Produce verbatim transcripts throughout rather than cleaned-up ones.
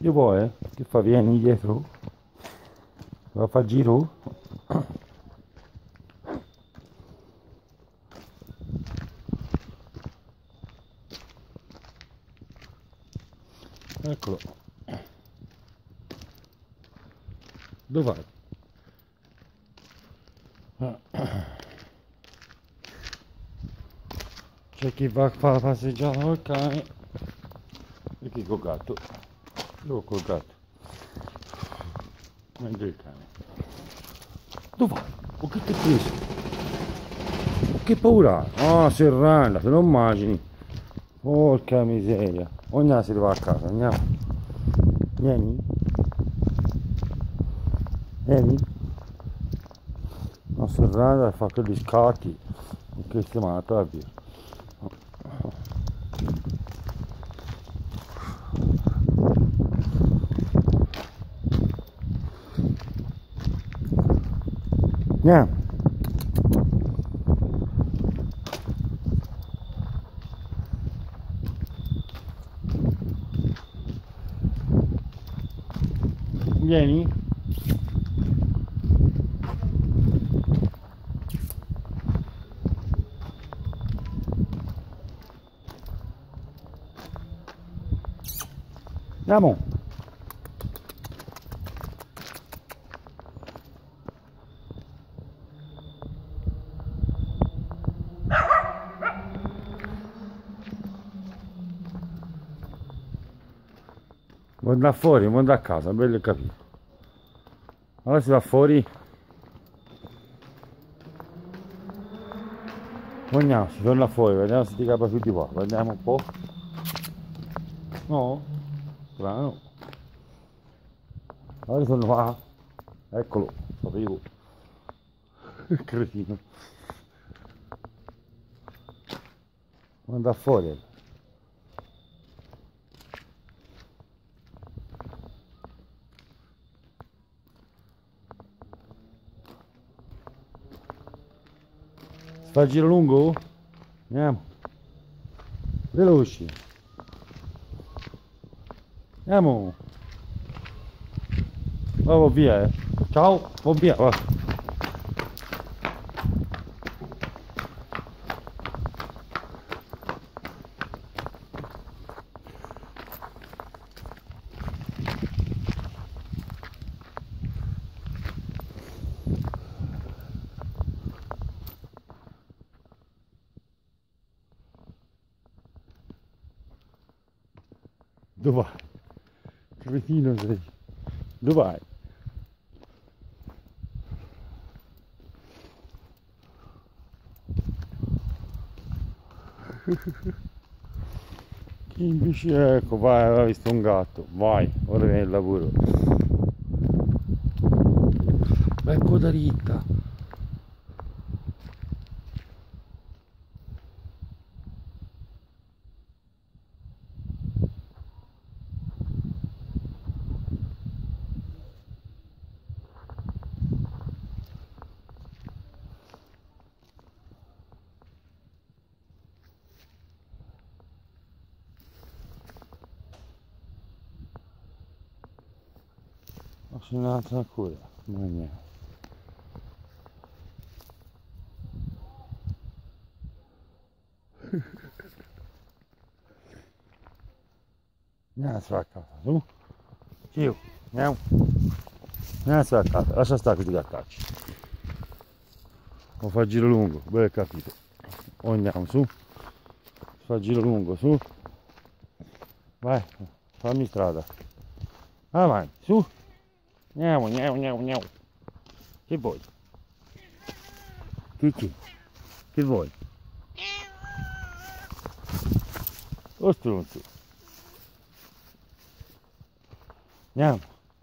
Che vuoi? Che fa? Vieni dietro? Va a fare giro? Eccolo. Dov'è? C'è chi va a fare la passeggiata col cane e chi col gatto. Io col gatto. Mentre il cane. Dov'è? O che ti hai preso? Che paura! Ah, serranda, te lo immagini? Porca miseria. Ogni si va a casa, andiamo. Vieni. Vieni. Non serranda fa quegli scatti. Che si mata via. Andiamo. Vieni. Andiamo. Vuoi andare fuori, vuoi andare a casa, bello capito. Allora si va fuori. Andiamo, si torna fuori, vediamo se ti capa più di qua, vediamo un po'. No? Strano. Allora sono qua. Eccolo, sapevo. Cretino. Vuoi andare fuori? Fa il giro lungo? Andiamo. Veloci. Andiamo. Vado via, eh. Ciao, va via, va. Dove vai? Cretino sei. Dove vai? Chi invece ecco, vai, aveva visto un gatto. Vai, ora viene il lavoro. Vai coda ritta. Sono un'altra ancora, ma niente. Andiamo a casa, su. Io, andiamo. Andiamo a casa, lascia stare questi gattacci. O fa il giro lungo, bel capito. O andiamo su. Fa il giro lungo, su. Vai, fammi strada. Avanti, su. Andiamo, andiamo, andiamo, andiamo. Che vuoi? Che che? Che vuoi? O stronzo. Andiamo.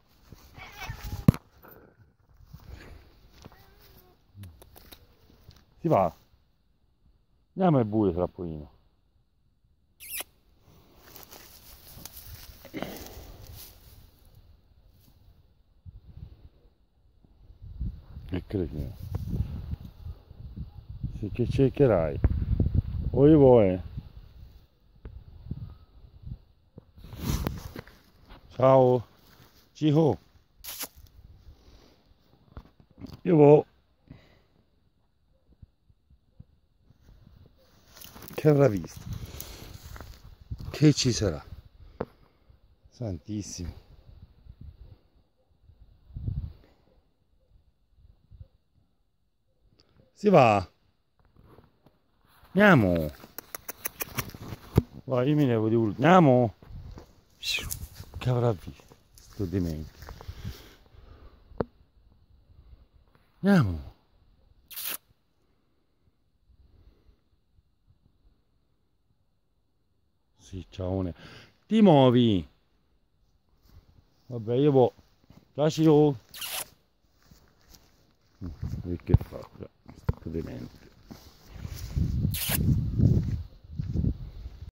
Si va. Andiamo al buio trappolino. Che cretino. Se che cercherai. O io vuoi. Ciao. Ciao. Io vo. Che avrà visto? Che ci sarà? Santissimo. Si va. Andiamo. Vai, io mi levo di urlo. Andiamo. Che avrà visto? Sto demente. Andiamo. Sì, ciao. Ti muovi. Vabbè, io vo. Ciao. E che fa? Sto demente.